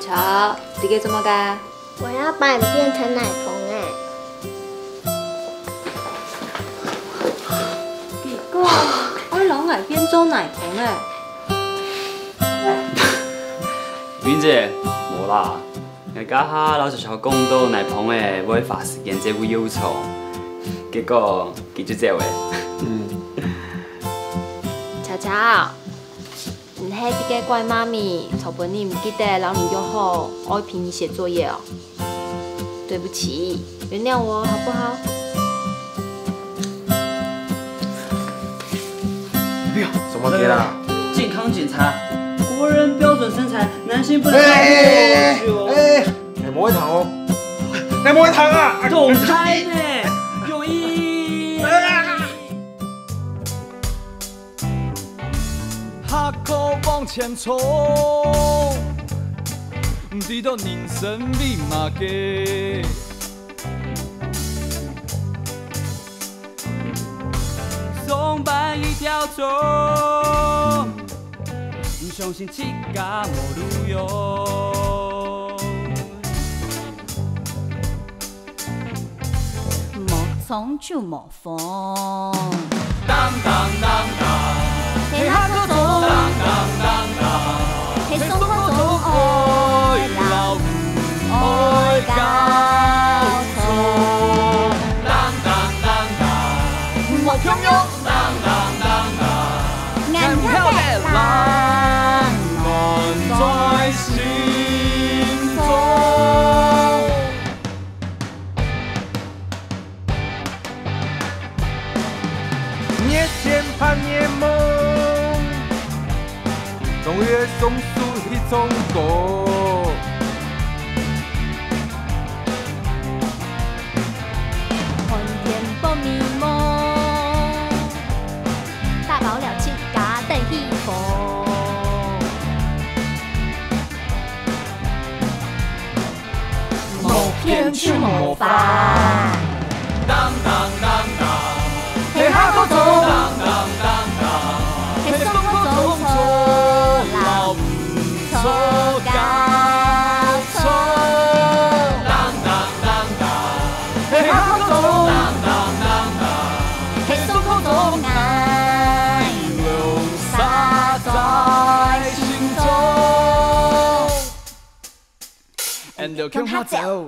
乔，你给怎么干？ 我要把你变成奶童结果我老爱变做奶童云姐，无啦，人家哈老实乔讲到奶棚诶，要花时间这副要求，结果佢就这话。 乔乔，唔系啲嘅怪妈咪，曹本你唔记得老你约好，我会陪你写作业哦。对不起，原谅我好不好？ 哎呀，怎么的啦？ 健康检查，国人标准身材，男性不能超过你唔可以糖哦，你唔可以糖啊！ 动胎呢，有意义。 哈口往前冲，直到人生密码给。松绑一条虫，相信自家无路用。 莫冲就莫放。 当当当当。 嘿哈个总，嘿松个总爱老爱高松， 当当当当， 莫强用， 当当当当， 眼漂的浪漫在心中。 年前盼年梦，总越送出一种歌。 看天不迷蒙，大饱了七家的衣服。某偏去某法， 当当当当， 嘿哈个总， 当当当当， 嘿松个总错老错高错， 当当当当， 嘿哈个总， 当当当当， 嘿松个总爱留洒在心中。And 向他走。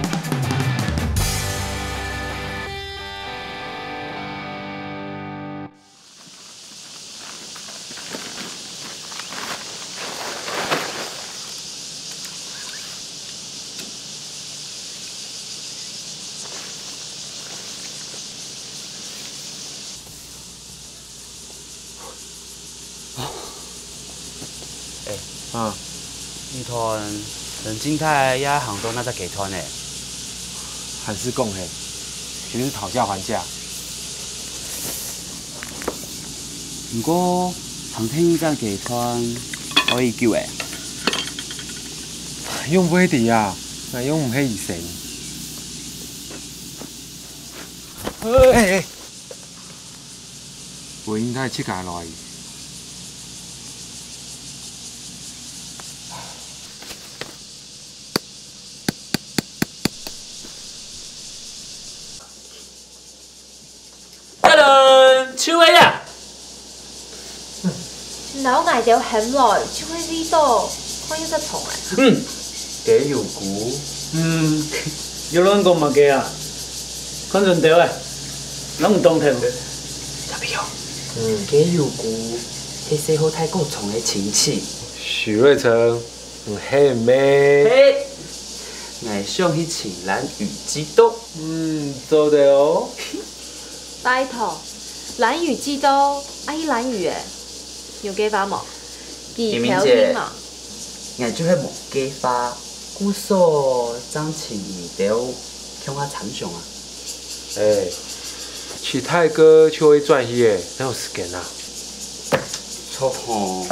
啊， 呢团人静态也行到那只集团呢？ 还是共黑，就是讨价还价。 不过旁听呢只集团可以救诶。 用不起底啊，那用唔起以前。哎，我应该切下来。 超威啊！ 老爱條很耐，就會呢度看一隻蟲啊！ 幾條股？ 要亂講物嘅啊，看準條誒，攏唔當聽。 特別用。幾條股係四號太過重嘅親戚。 許瑞成，黑妹。 嘿，我想去請蘭嶼基督。 做得哦。 拜託，蘭嶼知道阿姨蘭嶼誒，有幾把毛？幾條天嘛？ 我就係無計法，故所爭錢條向我參詳啊！ 哎，去泰哥就會轉去誒，哪有時間啊？ 錯吼，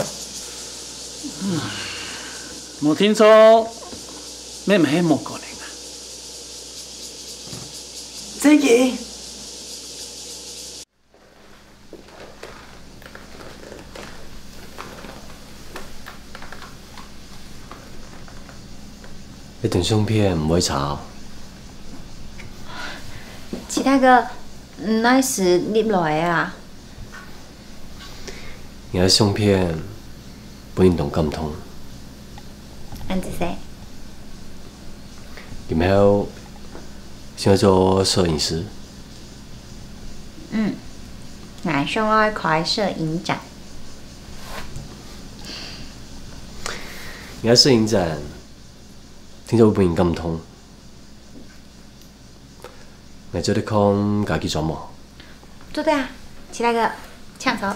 冇聽錯，咩唔係冇可能啊？ 真嘅。 一段相片唔可以查。 其他个那时入来啊？ 而家相片本人同感通， 安子说， 然后想做摄影师。 我想要开摄影展。 而家摄影展，聽咗本人咁通，我做啲空家己做冇。 对啊，其他个抢手。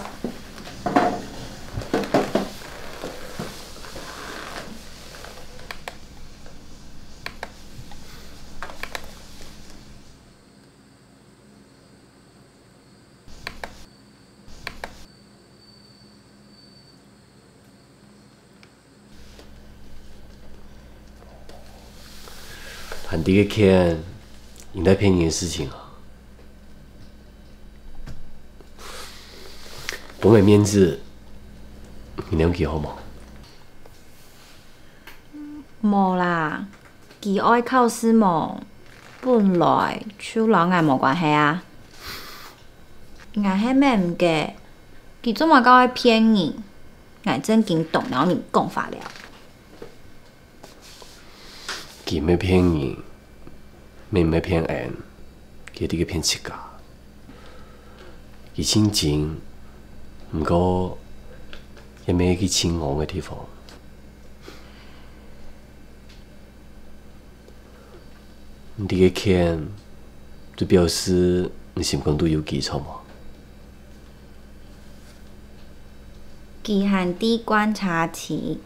喊第一个看，应该骗你的事情啊。我没面子，你能给好吗？ 无啦，佮爱考试无，本来手老眼无关系啊。眼迄咩唔过，佮做嘛搞爱骗你，眼真经动脑面讲法了。 佢没骗人，没骗人，佢啲个骗自家。佢清靜，唔過也沒去親我嘅地方。你啲個看，就表示你心講都有基礎嘛。 佮含啲觀察期。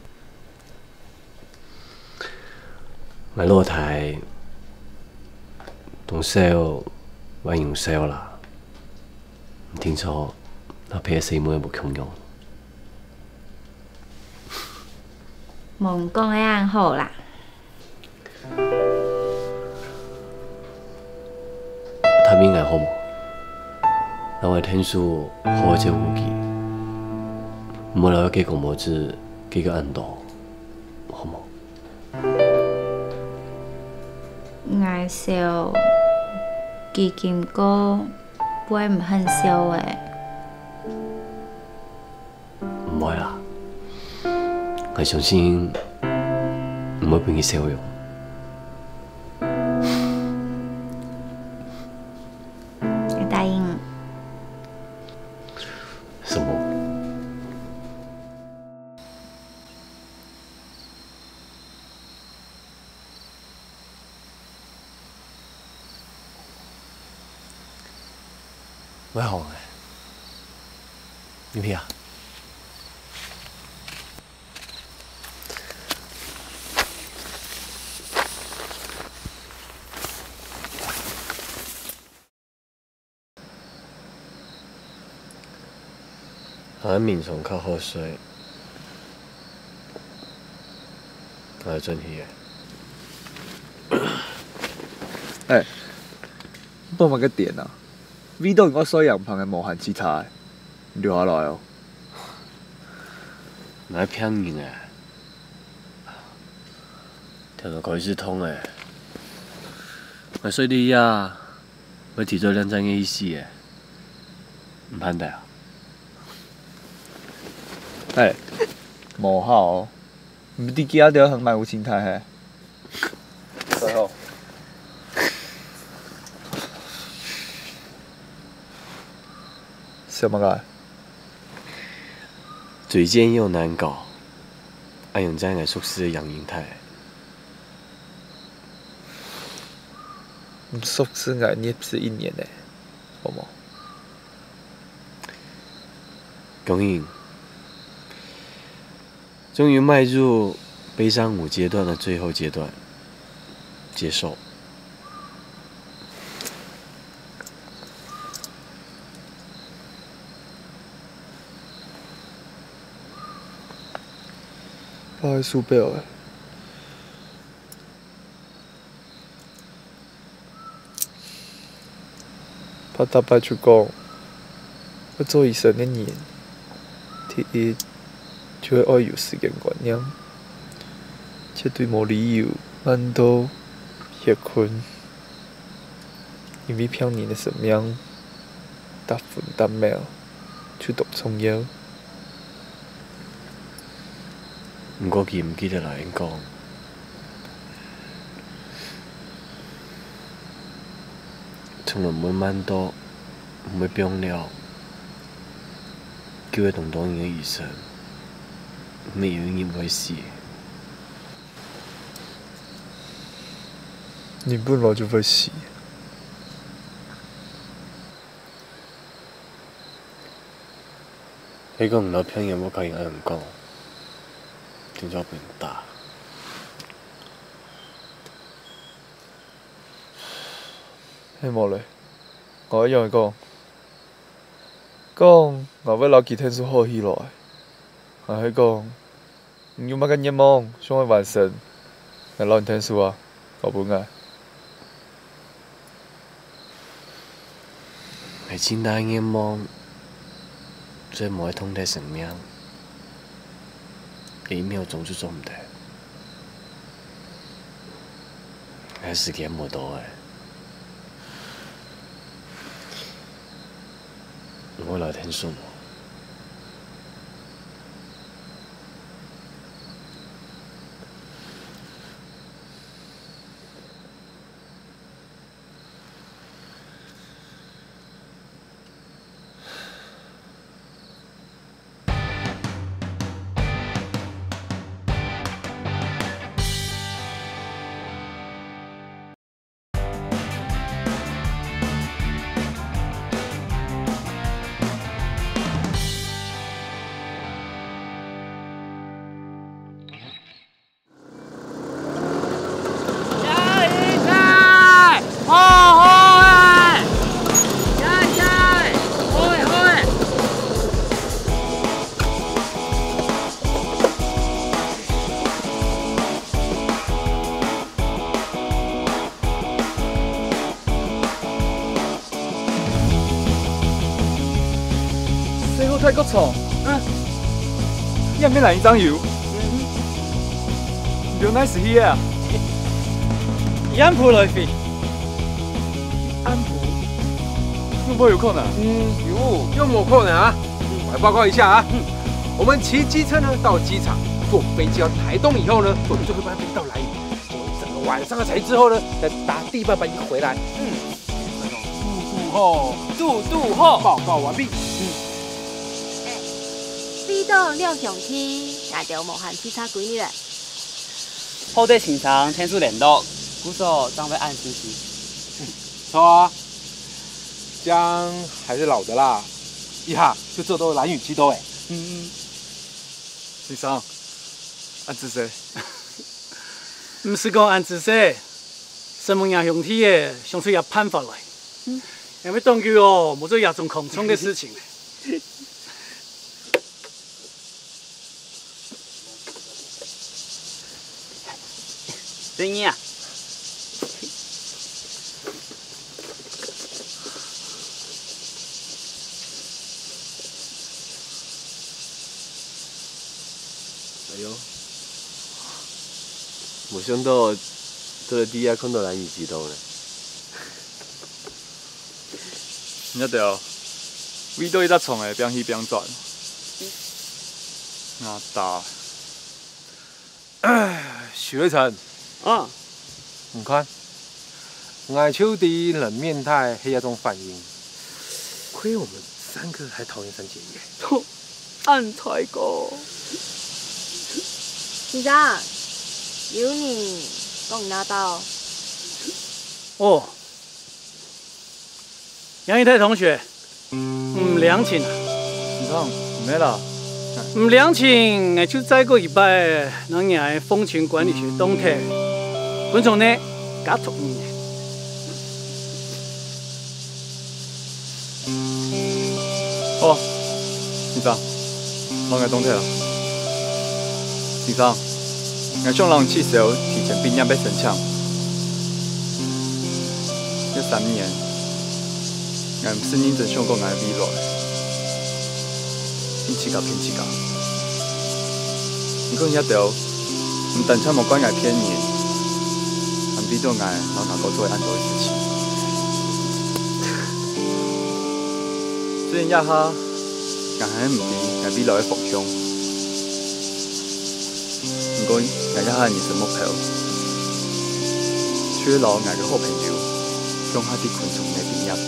我落台，同燒，我用燒啦。唔清楚，那拍死妹冇共用。 蒙講的安好啦。 他們應該好冇？讓我聽書好好照顧佢，唔好留幾個模子，幾個暗道，好冇？ 我笑，基金哥會唔很笑誒？ 唔會啦，我相信唔會俾佢笑容。 你答應？ 什麼？我好嘅，你啊？我面上較好水，我係真係嘅。幫我嘅電啊 ！V 到我所有人嘅無限之態，留下來哦。 我係騙人嘅，聽到佢是通嘅，我衰啲呀，我提咗兩張嘅意思嘅，唔判得啊！ 無效，唔啲其他啲很漫無心態係。最後，什麼㗎？ 嘴賤又難搞，愛用真係宿舍嘅養形態。 宿舍我念是1年呢，好冇？ 恭喜！終於邁入悲傷5階段的最後階段，接受。 不好意思，表誒。怕大伯就講，我做醫生嘅人，第一就會愛有時間觀念，絕對冇理由蛮多也困，因为骗人的生命，搭粪搭苗，出毒冲腰。 毋过记毋记得来因讲，从来每晚都每病了，叫伊动动因个医生，没有因会死。 你本来就会死。 迄个毋老骗人，我甲因安人讲，真正不用打。 迄无咧，我一样会讲，我要留其天数好起来，也迄讲，你有乜个愿望想要完成，来留天数啊，我本爱。 系真大愿望，最无会痛的生命，一秒钟就做唔得，还时间无多诶。我来天数无。 太够臭，要免来一张油，原来是伊啊！ 安普来飞， 安普，有没有可能？ 有没可能啊？我来报告一下啊。我们骑机车呢到机场，坐飞机到台东以后呢，坐最后一班飞机到兰屿，我整个晚上才之后呢，再搭第8班机回来。 嘟好， 报告完毕。 飞到了上去，也就无限汽车几日嘞。 后队请长天数联络，鼓手张飞按实习。 错啊，姜还是老的啦，一下就做到兰屿机都哎。 先生，安子谁？ 唔是讲按姿势，什么样兄弟的，想出也判法来。因为当局哦，冇做亚种恐冲的事情。 对呀。 哎呦，没想到这个底下看到兰屿机头呢。 你对哦，味道伊只创的边去边转，那大。 许瑞成，你看，俺秋的冷面态黑那种反应，亏我们3个还桃园3结义。 按才哥， 先生，有你讲拿到。 哦，杨一泰同学，唔良情啊！ 先生，唔咩啦？ 唔良情，我就再过一摆，咱爷风情管理学动态，本从呢加足你。 哦，先生，我爱动态啦。先生，我想让汽车提前兵役要申请，这3年，我唔是认真想过我的未来。骗钱骗钱，不过也对，唔但只无管爱骗人， 比到爱老哪个做安做的事情。虽然也哈，硬係唔知係未來嘅方向。不過，硬係人生目標，除了硬嘅好朋友，向下啲群眾嘅邊入。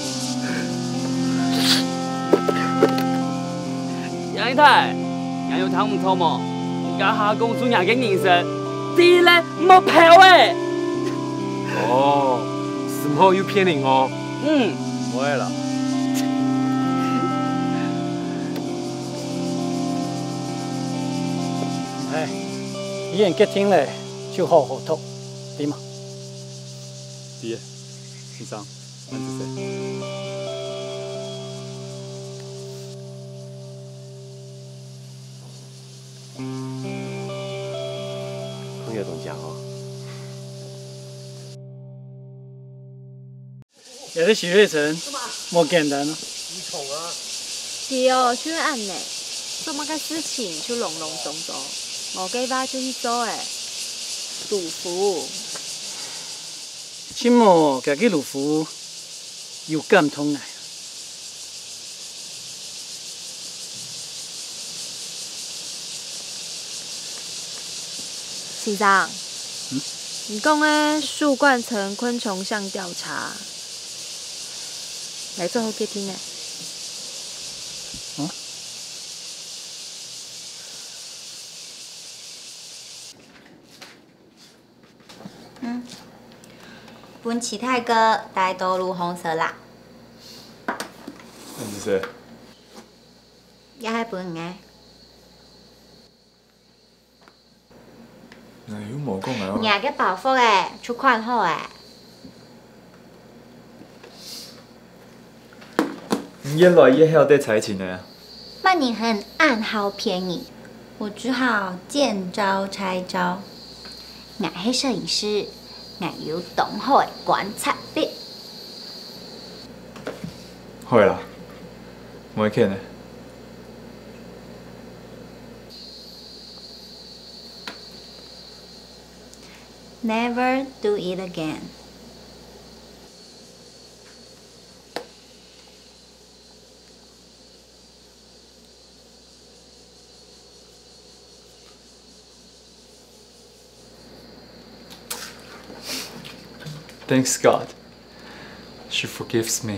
楊太，硬有睇唔錯麼？而家下公主硬嘅人生，第一咧目標誒。 哦，什麼又騙你哦？ 唔會啦。 哎，已經結天咧，就好好讀，點啊？ 啲嘅，先生，安子說。 朋友同講哦。 有啲許月成，冇簡單咯。 是哦，就按呢，做乜嘅事情就隆隆重重，我計劃就去做誒，杜甫。 起碼家己路夫有感通嚟。 先生，你講嘅樹冠層昆蟲相調查，嚟做好結聽呢？ 本期泰哥大多路紅色啦， 安子說。 也係本嘅。 哎呦，冇講啊！ nhà cái bảo phúc誒，出款好誒。 原來也曉得才情的呀。 那你很暗號便宜，我只好見招拆招。我係攝影師，我有懂好嘅觀察力。 會啦，我會見的。 Never do it again. Thanks God. She forgives me.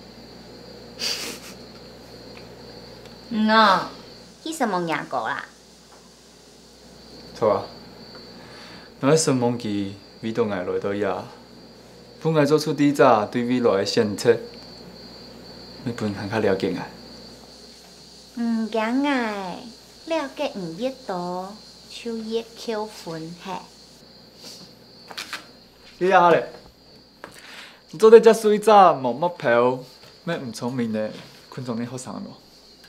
No, 佢什麼牙膏啦？ 錯啊！我喺上網記為到愛來到呀，本愛做出啲早對未來嘅選擇，你本更加了解愛。 唔驚愛，了解唔越多，就越扣分嘿。 你呀咧，做得遮水早冇目標，咩唔聰明嘅，群眾啲學生咯。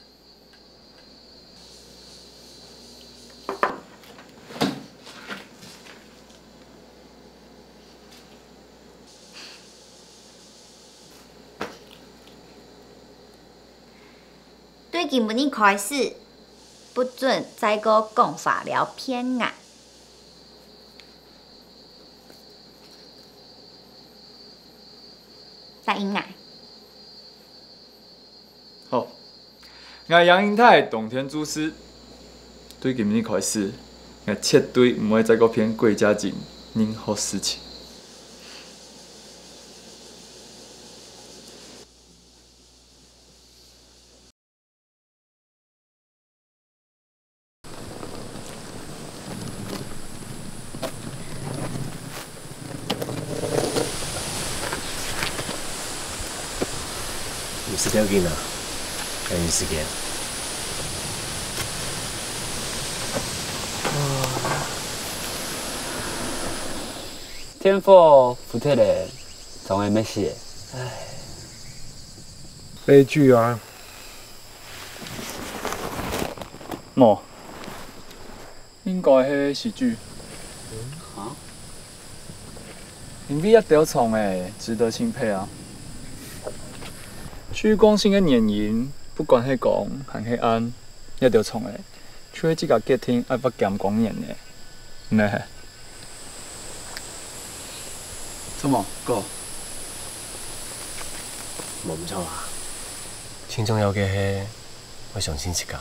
對今日開始，不准再個講法了騙我。答應我。 好，我楊英泰冬天主師，對今日開始，我絕對唔會再個騙國家人任何事情。 唔是條件啊，趕緊時間。 天父福特的，從來沒寫。唉， 悲劇啊！ 冇，應該係喜劇。 啊？ 因為一條蟲誒，值得欽佩啊！主觀性嘅原因，不管係講還係暗，一條蟲誒，除咗這個結聽愛不減講言嘅，咩？ 做么哥？ 冇唔错啦。最重要嘅係我上先一家。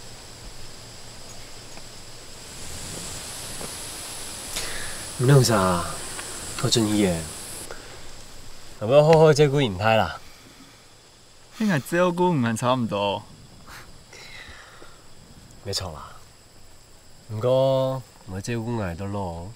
唔用啥，我中意嘅。我要好好照顧賢太啦。 你係照顧唔係差唔多？ 沒錯啦。不過我照顧捱到咯。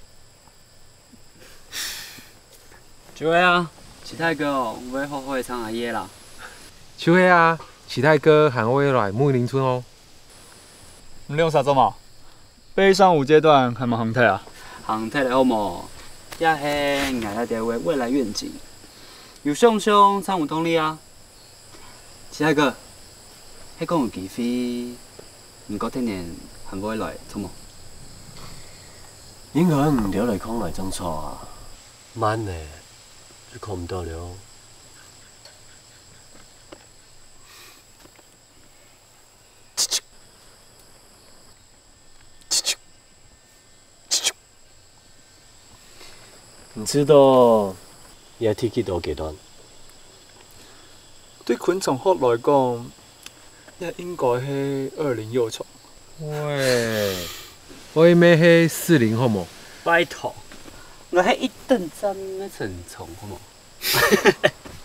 就會啊，其他哥哦，我會好好的唱下嘢啦。 秋黑啊，启泰哥喊我也来木林村哦。 唔用啥做嘛？悲伤五阶段係咪行睇啊？ 行睇嚟好冇？也係捱下哋嘅未來願景。有上上唱有動力啊！其他哥，迄講有機會，唔過聽年還唔會來，做冇？ 應該唔了嚟講嚟爭錯啊，慢呢，你講唔到了。唔知道也踢幾多階段？ 對昆蟲學來講，也應該係20幼蟲。 喂，我以為係40好冇？ 拜託，我係一等針嘅成蟲好冇？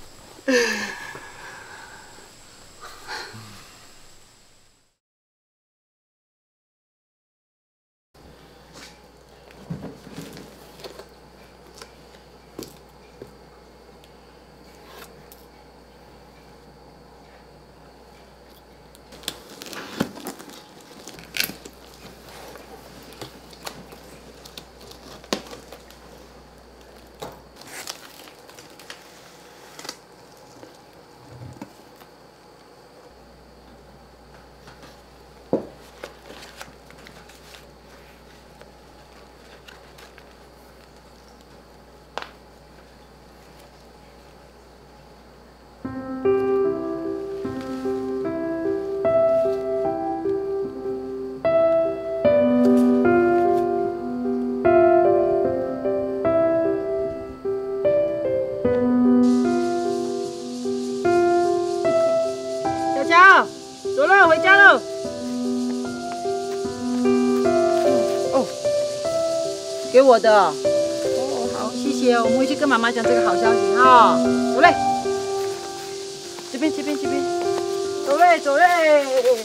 走了，回家喽。哦，给我的。哦，好，谢谢。我们回去跟妈妈讲这个好消息哈。走嘞，这边，走嘞，走嘞。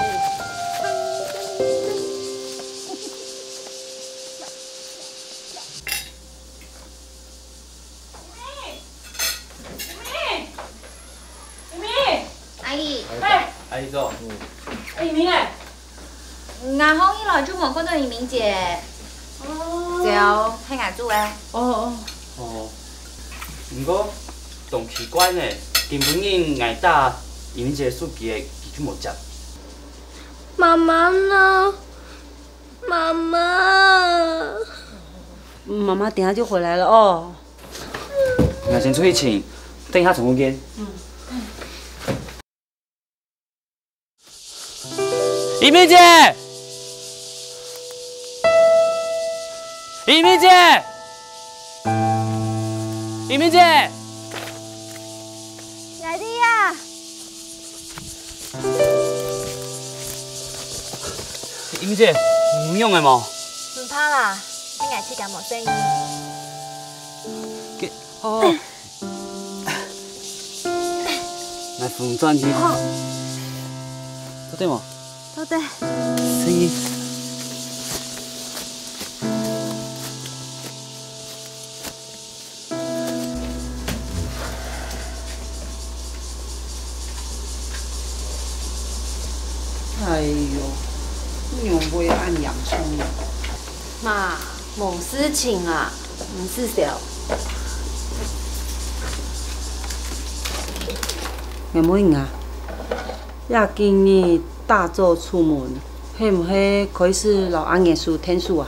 阿姨做。 移民嘞？ 牙康一來就冇嗰度移民姐。哦。只有喺牙做咧。 哦。 不過仲奇怪呢，根本人挨打移民姐手機嘅，佢就冇接。 媽媽呢？媽媽。 媽媽等下就回來了哦。 我先出去請，等一下從我見。移民姐，移民姐，移民姐， 來啲呀！ 移民姐，唔用嘅冇？ 唔怕啦，啲牙齒咁冇聲音。 哦。來縫鑽機。做對冇？ 都對。 聲音。 哎呦，你用不要按洋葱啊？ 媽，冇事情啊，唔是少。有冇用啊？呀，今日大早出門，係唔係可以是老阿爺數天數啊？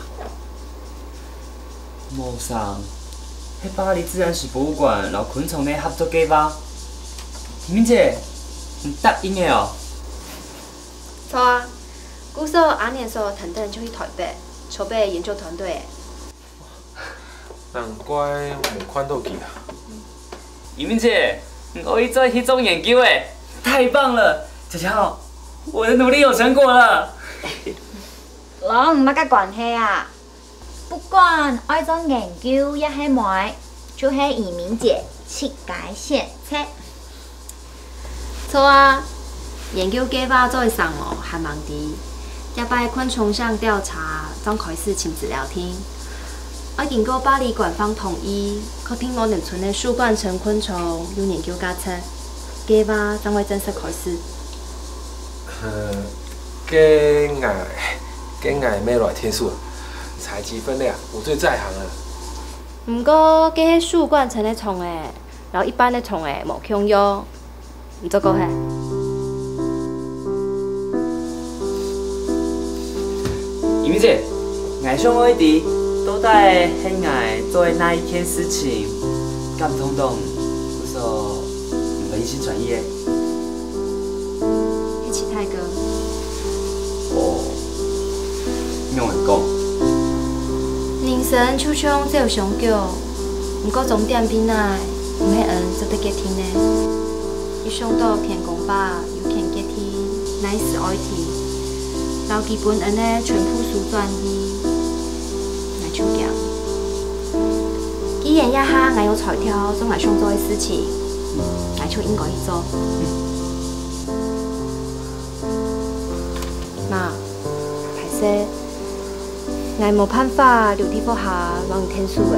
冇上，喺巴黎自然史博物館老昆蟲嘅合作計劃。移民姐，唔答應嘅哦。 錯啊，古時候阿年所團隊就去台北籌備研究團隊。 难怪无看到佢啊！ 怡明姐，我一做迄种研究诶，太棒了！巧巧，我的努力有成果了。 拢唔捌甲关系啊！不管爱做研究也系卖，就系移民姐七改献策。 错啊，研究计划做上哦，还忙啲。这摆昆虫上调查刚开始请资料厅，我经过巴黎官方同意，确定我农村的树冠层昆虫有研究价值，计划将会正式开始。 计爱咩来天数？采集分类啊，我最在行了。 不过，这迄树冠层的虫诶，然后一般的虫诶无共用，唔足够嘿。 怡明姐，爱上我一滴，都在很爱做的那一件事情，敢冲动，不说唔可以去转业。 一起泰哥。 哦，用会讲。 人生就像只有上桥，不过终点边内，唔系人值得结天呢。一想到天公爸有天结天，乃是爱天。到基本人呢全部输转去，我就惊。既然一下我有才调做我想做的事情，我就应该去做。妈，歹势，我无办法留伫屋下让伊天数的。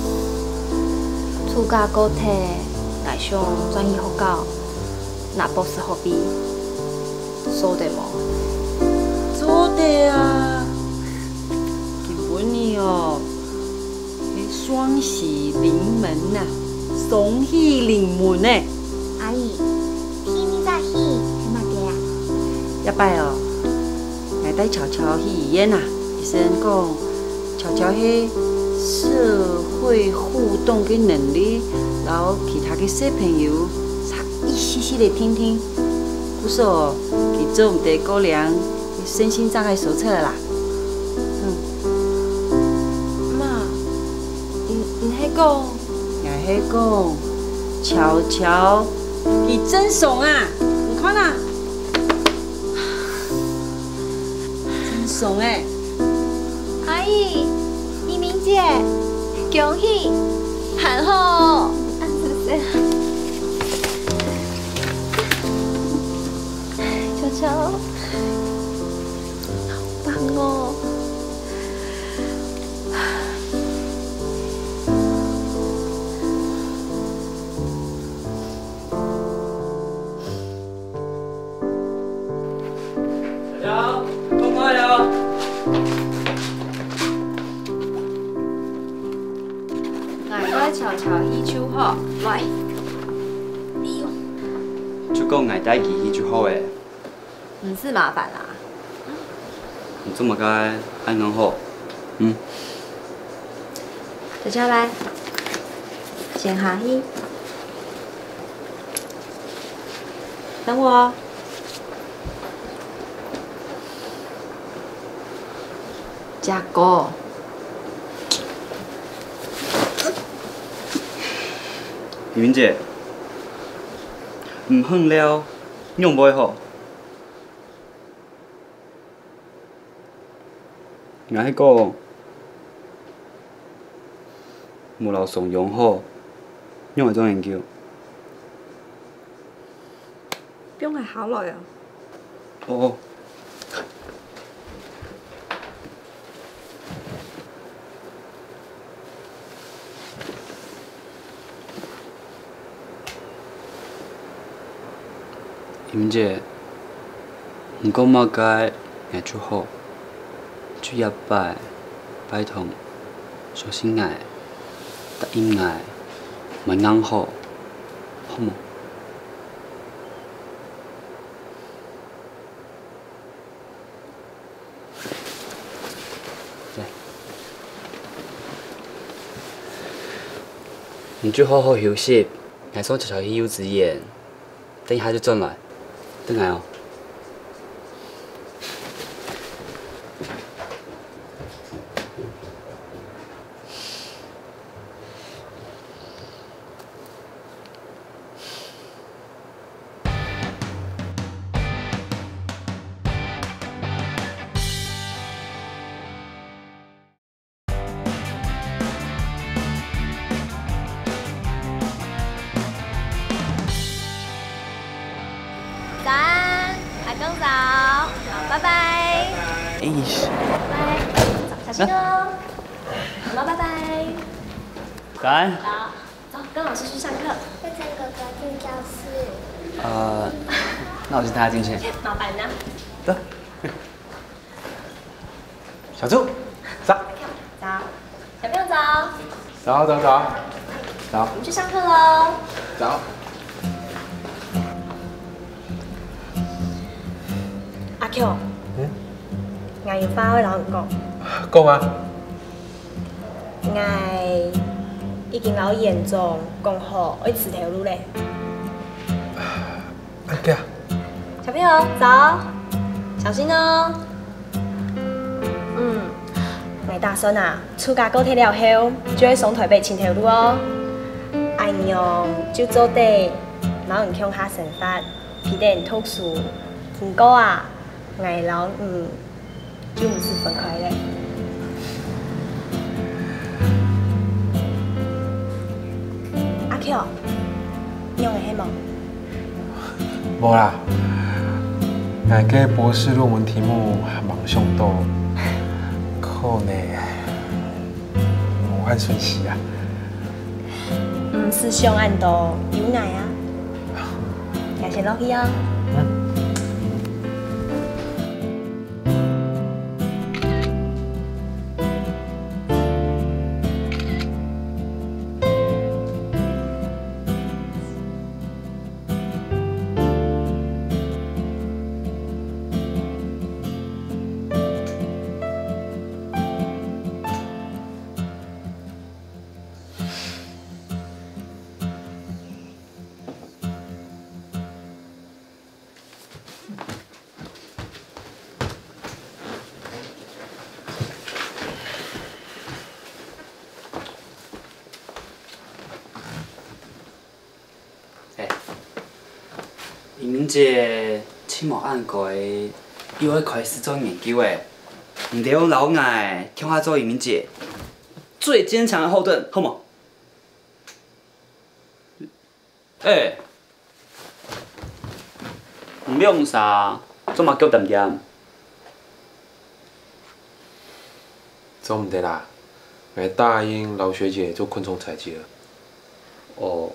厝家个体，我想转去学校，那博士学位，说得无？ 做的啊，基本呢哦，迄双喜临门呐，双喜临门呢。 阿姨，喜你在喜，去哪个啊？ 一摆哦，我带巧巧去医院啊，医生讲巧巧迄社会互动的能力，然后其他的小朋友差一丝丝的听听，不说佢做唔得高粱。身心障碍手册了啦。 妈，你喺讲？ 我喺讲，巧巧，你真怂啊！你看啦，真怂哎！ 阿姨，移民姐，恭喜，很好，巧巧。棒哦！ 小乔，快快了！ 我悄悄去手好，来。 就讲爱带记忆就好诶， 唔是麻烦啦。 你这么该安安好， 小乔来，先下去，等我哦。加哥， 怡明姐，唔哼了，用袂好。我迄个无老上用好，用来做研究。 用係好耐啊。 哦。怡明姐，毋过嘛该爱出好。去一摆，拜托，小心爱，答应爱，咪啱好，好冇？来，你就好好休息，挨送悄悄去幼稚园，等一下就转来，等来哦。 阿公早，好，拜拜。 哎， 拜拜，小心哦。好了，拜拜。 早安。 好，走，跟老师去上课。 要跟哥哥进教室。 那我就带他进去。 麻烦呢。 走。 小猪，走。 走，小朋友走。 走走走，走我们去上课喽。 走。 阿 Q，我要返去老人講， 講啊！ 我已經老嚴重，講好要辭條路咧。 阿姐， 小朋友走，小心哦。我打算啊，暑假高鐵了後，就會上台北青條路哦。阿娘就做地老人鄉下生活，批點讀書，不過啊，我老就唔是分開咧。阿 Q，你用的係冇？ 無啦，我個博士論文題目忙上多，可能無法順時啊。 唔是上岸多，有愛啊。我先落去啊。 移民节期末按过的，又要开始做研究的，唔得用老爱听话做移民节最坚强的后盾，好冇？唔用啥，做嘛叫点点？ 做唔得啦，我答應老學姐做昆蟲採集了。 哦。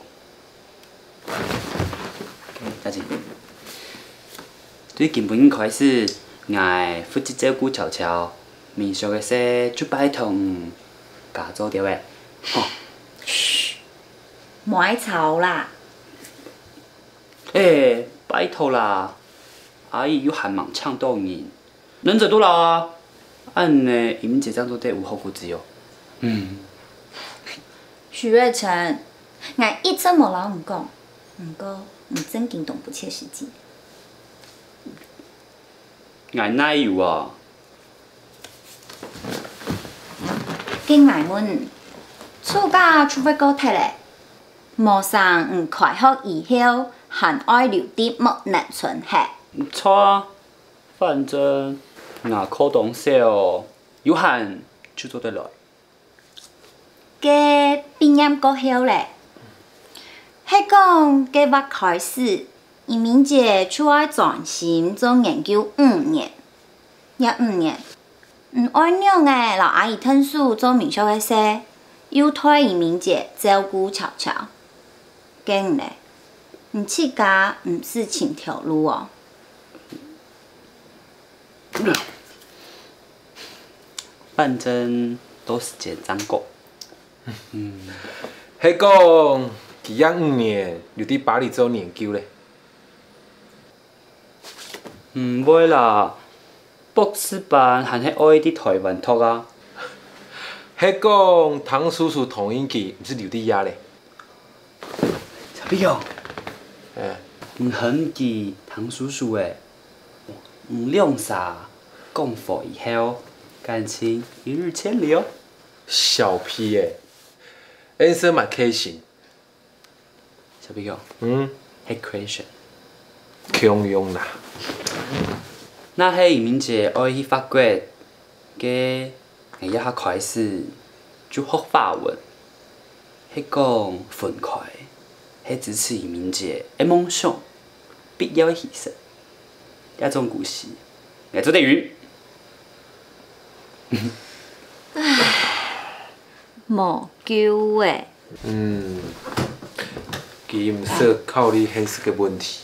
嘉靖，對今本開始，我負責照顧悄悄，面上嘅事就拜託家做掉嘅。吼。 噓，莫愛吵啦。 拜託啦，阿姨有還忙唱動人，忍者多勞啊！按呢，移民姐這樣做得有後顧之憂。 許月成，我一直無老唔講，唔過唔真驚動不切實際。 我哪有啊？ 經我們暑假出發高鐵咧，無上唔開學以後，還愛留啲莫能存下。 唔錯啊，反正我考動少，有限就做得來。 嘅畢業過後咧，係講計劃開始，移民姐就愛專心做研究5年，也5年，唔愛讓嘅老阿姨吞書做民宿嘅事，又替移民姐照顧悄悄，驚咧，唔似家唔是青條路哦。 反正都是簡章過。 係講佢養5年，留喺巴黎做研究咧。 唔會啦，博士班還係愛喺台灣讀啊。 係講唐叔叔同意佢，唔是留喺遐咧。 小朋友，唔很記唐叔叔誒，唔兩啥功夫以後，感情一日千里哦。 小屁誒，恩生嘛開心。 小朋友，係 question。 強用啦。 那係移民姐愛去法國嘅，我一下開始就學法文，係講分開，係支持移民姐嘅夢想，必要犧牲。 一种故事，来做地狱。 无救诶！ 伊毋说靠你现实个问题。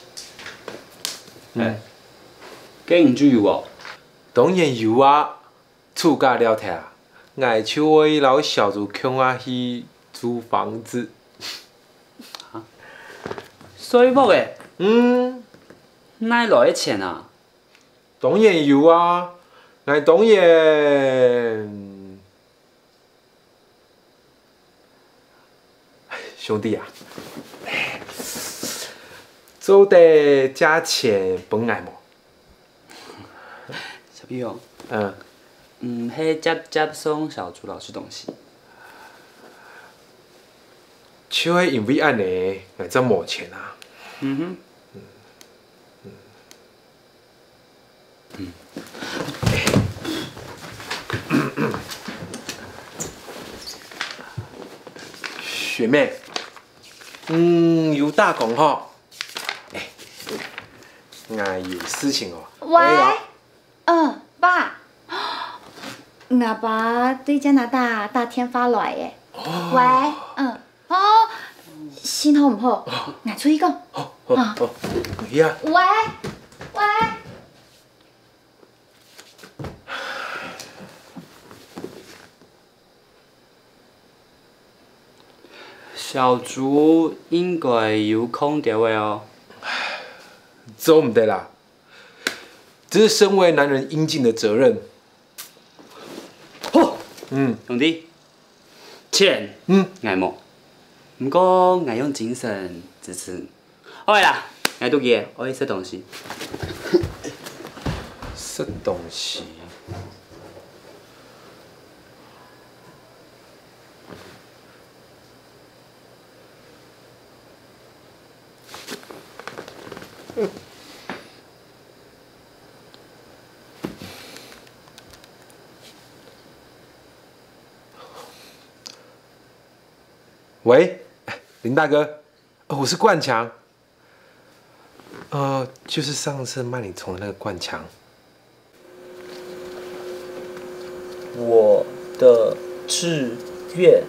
竟唔煮油哦？ 当然有啊，厝家了忝，爱手尾老小子穷啊去租房子。 水木诶？哪来的钱啊？ 当然有啊，爱当然。兄弟啊，做得加钱本爱无？ 小朋友，迄接送小猪老师东西。 就系因为安尼，爱才无钱啊。学妹，有大讲吼，我有事情哦。 喂，爸，我爸对加拿大打电话来诶。喂，信号唔好，我出去讲。 好，去啊。 喂。 小猪应该有空调的哦。 这唔对啦，这是身为男人应尽的责任。 兄弟，钱，爱无，不过爱用精神支持。好啦，爱读嘢，我去吃东西。 吃东西。喂，林大哥，我是冠强，就是上次卖你虫的那个冠强。 我的志愿，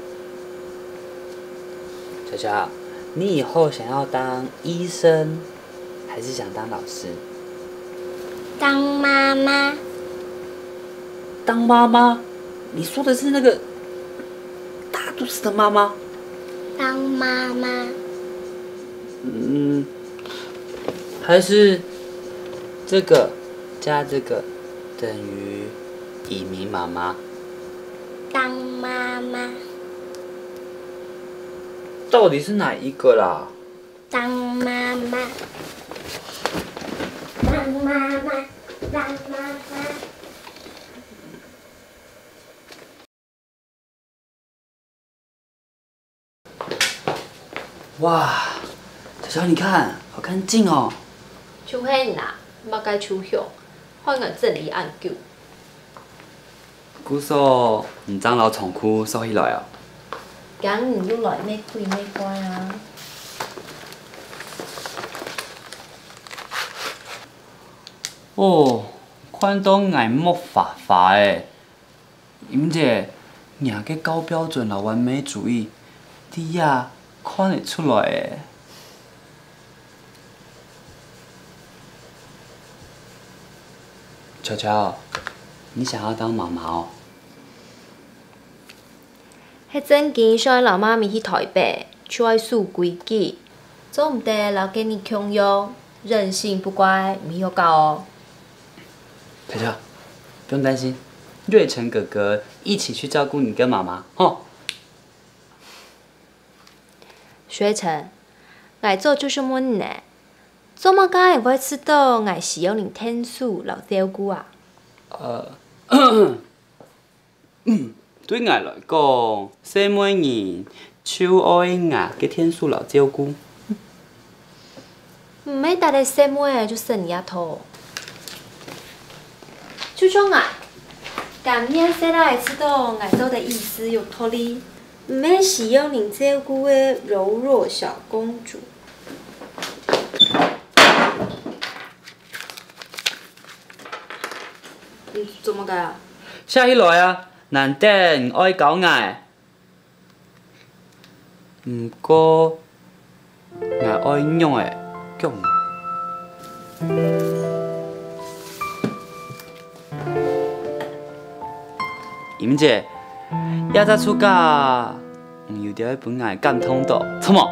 小乔，你以后想要当医生，还是想当老师？ 当妈妈。 当妈妈？你说的是那个大肚子的妈妈？ 当妈妈。 还是这个加这个等于移民妈妈？ 当妈妈。 到底是哪一个啦？ 当妈妈。当妈妈。当妈妈。 哇，小乔，你看，好干净哦。 就迄啦，莫该抽象，看个整理研究。 古说唔长老仓库收起来啊。 今唔要来咩开咩关啊？ 哦，看到眼目发发诶，因这硬个高标准啦，完美主义，底下看得出来诶。乔乔，你想要当妈妈哦？ 迄阵间想老妈咪去台北，就爱守规矩，做唔得留给你穷用，任性不乖，唔有教哦。 乔乔，不用担心，瑞成哥哥一起去照顾你跟妈妈，吼。 学成，爱做就是闷呢，做么解会知道爱是要你天数留照顾啊？ 对我来讲，什么人手爱我嘅天数留照顾？ 唔免大家什么就生你一套。就像爱，感念谁来知道爱做的意思有道理，唔免是要你照顾的柔弱小公主。 做乜嘅啊？ 写起来啊，难得唔爱搞爱，唔过爱爱用诶强。莹姐，也在出家，有条本爱感通到，错冇？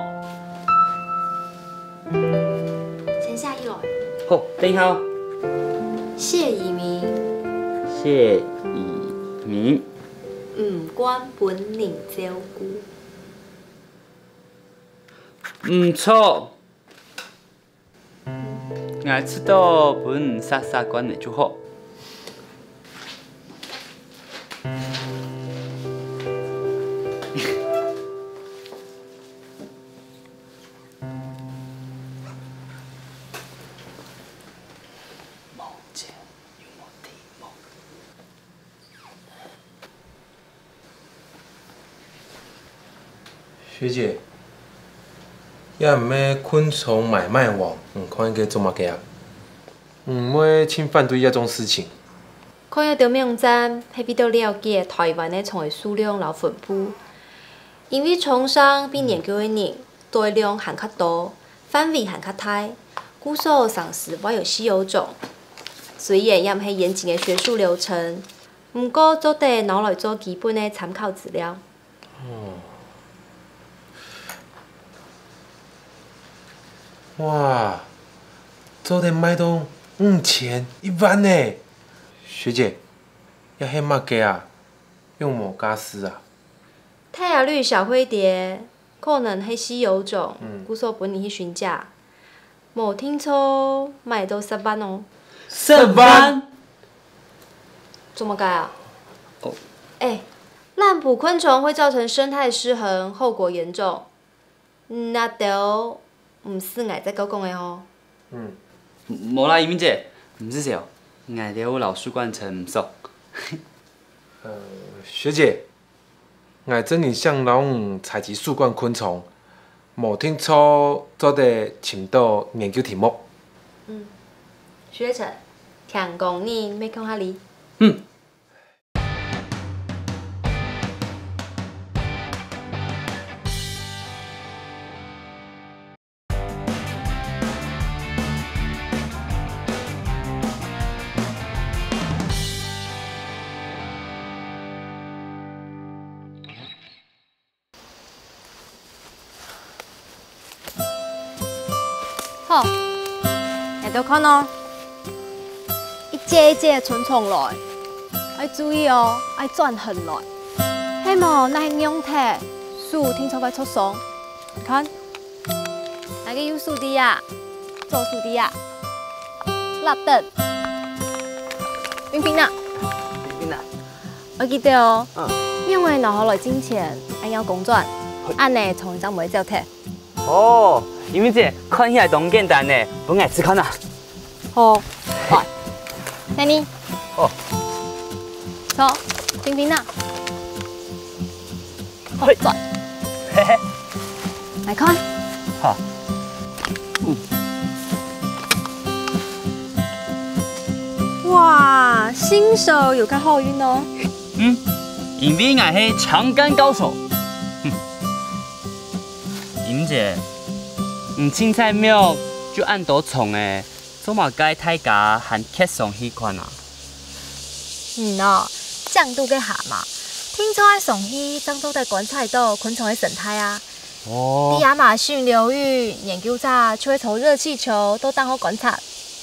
先下一来。 好，等好。 谢以明， 谢以明， 唔管本人照顾。 唔错。我知道本傻傻管理就好。 学姐，也唔要昆虫买卖网，看个做乜嘅啊？唔要去反对这种事情。 看一条网站，係比較了解台灣的蟲的數量和分布，因為蟲商比研究的人對量還較多，範圍還較大，故所嘗試還有稀有種。雖然也唔係嚴謹的學術流程，不過做得攞來做基本的參考資料。 哇，做得卖到5100呢！学姐，要迄乜嘅啊？用无加湿啊？ 泰雅绿小灰蝶可能係稀有種，故所本年去詢價，冇聽錯賣到10萬哦。 10萬？ 做乜解啊？滥捕昆蟲會造成生態失衡，後果嚴重。那就唔是我在講的哦。 冇啦，莹姐，唔是少，我哋老師慣成唔熟。 学姐，我真年向老五采集树冠昆虫，冇听错做的深度研究题目。 學成，聽講你沒空下嚟。 好，你都看哦，一节一节虫虫来，要注意哦，要转横来。希望那些样态树听出来出松，你看，那个有树的呀，做树的呀，立得，冰冰啊， 冰啊， 我記得哦，因為留下來之前，按要公轉，按呢從就唔會走踢。 哦，莹姐，看起來都唔簡單呢，本愛吃看啊。 好，來，睇你。 哦。 走，冰冰啊。好，轉。 嘿嘿。 來看。 好。 哇，新手有較好運哦。 因為我係長杆高手。莹姐，凊彩苗就按多蟲誒，做嘛該大家含客上去看啊？ 哦，降度嘅下嘛，聽說喺上去張都在觀察到昆蟲嘅生態啊。 哦。 喺亞馬遜流域，研究者就會從熱氣球都當好觀察。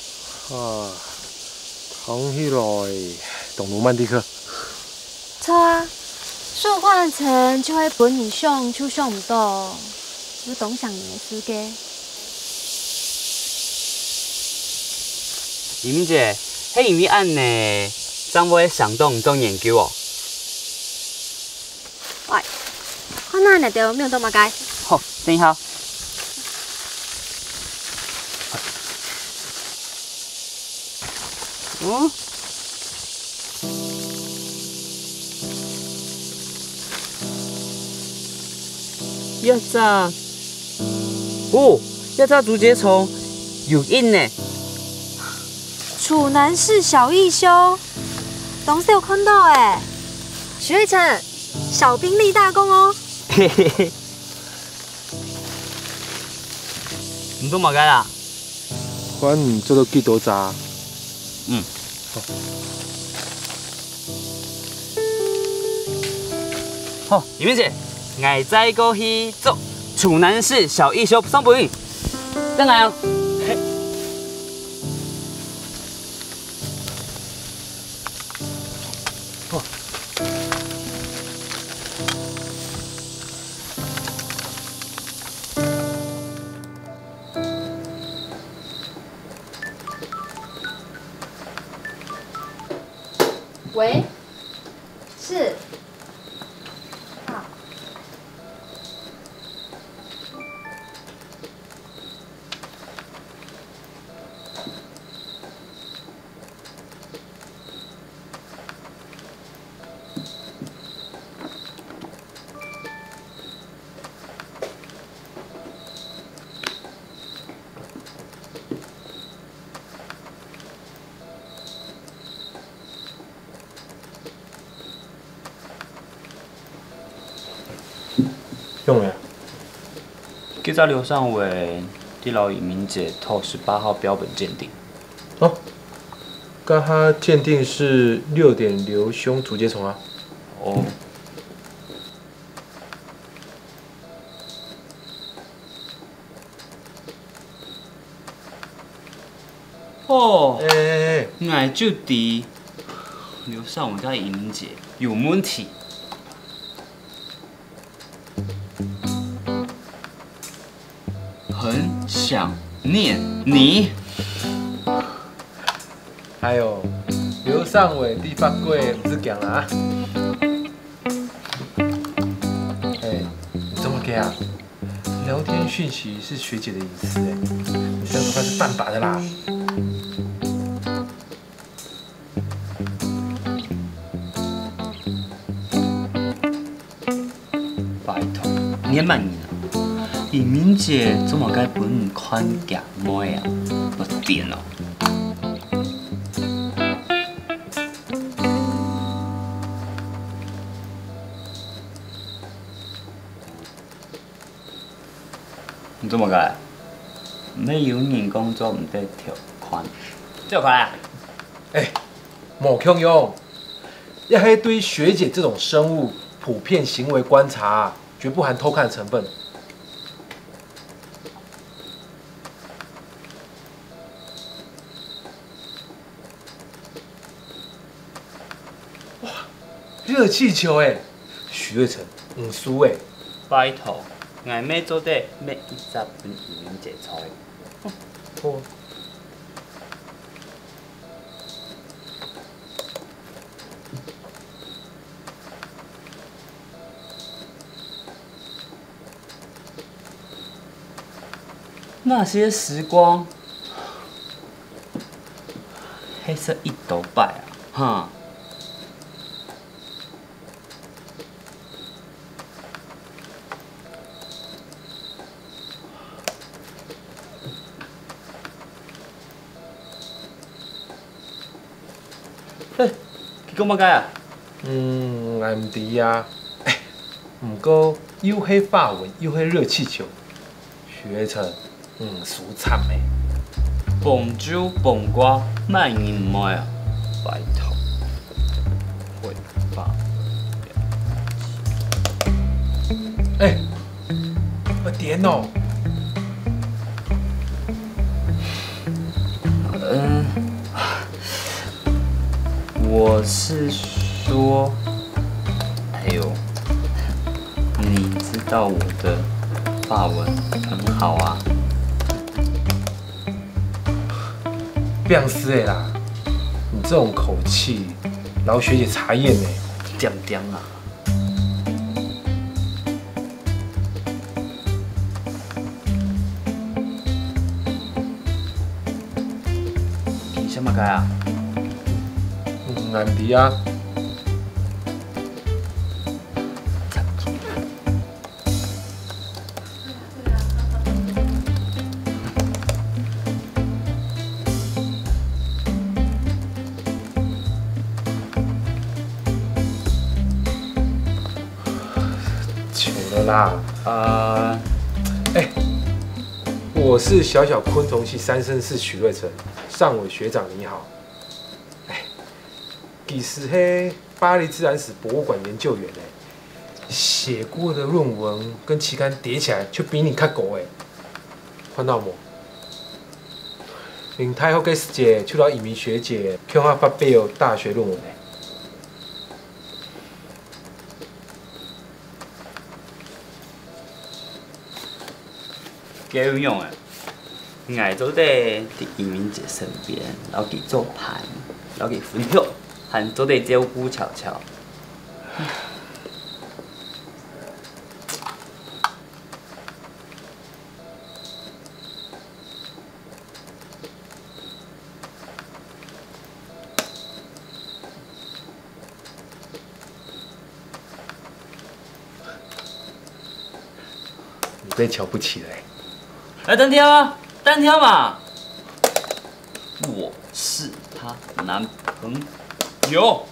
講起來，動羅曼蒂克。 錯啊，樹換成就會本你想就想唔到，有懂想你嘅世界。 莹姐，迄因為按呢，怎會想到唔做研究哦？ 喂，看哪日就面到馬街。 好，等下。一隻，一隻竹節蟲有印呢。 處男是小義兄， 当时有看到哎，许瑞成，小兵立大功哦。 嘿嘿嘿。你都冇解啦？ 反正做到几多扎？ 嗯。好，李明姐，我再过去做处南市小艺修送本，等来哦。 喂，是。 用了。 今早刘尚伟地老尹明姐透18号标本鉴定。 哦，刚他鉴定是6点瘤胸竹节虫啊。 哦。哦，我就敌刘尚伟跟尹明姐有问题。很想念你。 还有刘尚伟地法柜不是讲了啊？你这么给啊？聊天讯息是学姐的隐私哎，你这样做法是犯法的啦。 拜托，你慢点。李明姐怎么该本款夹妹啊？不点哦。你怎么该？没有人工作唔得条款，条款啊？ 莫强用，要黑对学姐这种生物普遍行为观察，绝不含偷看成分。热气球许瑞成唔输拜托，我每做得每一集本语言节操哦。 那些时光，黑色一斗败啊，哈。你讲乜解啊？ 我唔知啊。不过又黑法文又黑热气球，许瑞成输惨蹦酒蹦瓜，卖人唔爱啊！拜托，会法我点哦。 我是说，哎呦，你知道我的法文很好啊。 变死啦！你这种口气，老学姐查验点点啊！你什么解啊？ 难题啊！ 了啦，我是小小昆虫系3生4许瑞成，上尾学长你好。其实嘿，巴黎自然史博物馆研究员写过的论文跟期刊叠起来，就比你较高看到无？林太后嘅时节，就让移民学姐向我发表大学论文几有用挨做在移民者身边，老给做伴，老给分享，和做在照顾悄悄。 你被瞧不起了来单挑啊，单挑嘛！我是她男朋友。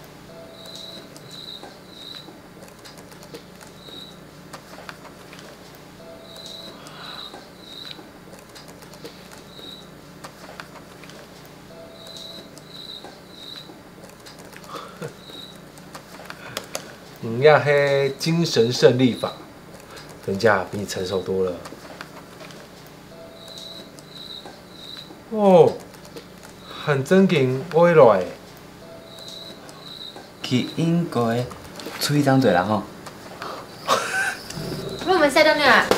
你呀嘿精神胜利法，人家比你成熟多了。哦，很正经，我来。 佢应该出去张嘴啦吼。 我们晒到你啊！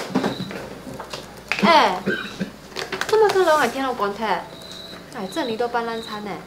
这么跟老海天有关系？这里都办烂餐呢。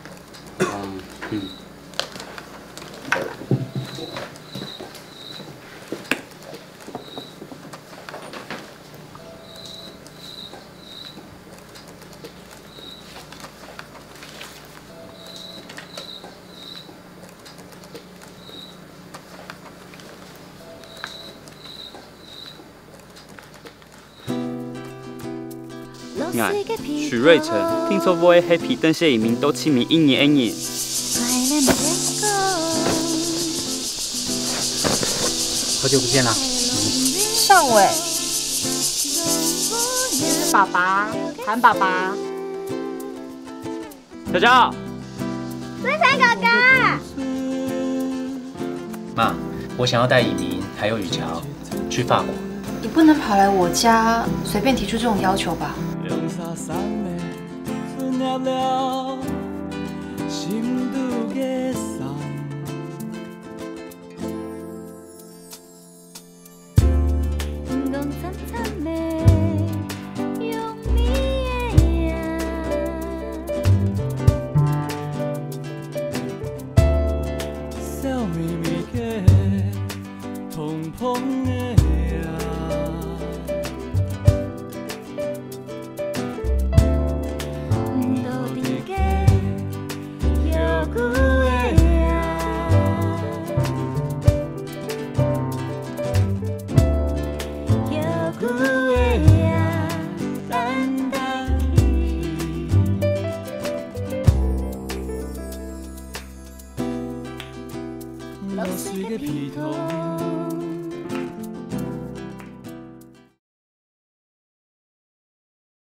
许瑞成，听说我的黑皮灯下移民都起名1年1年。好久不见啦！ 上尾，是爸爸，谭爸爸。 小娇， 瑞成哥哥。 妈，我想要带以明还有雨乔去法国。 你不能跑来我家随便提出这种要求吧？ 水嘅皮头，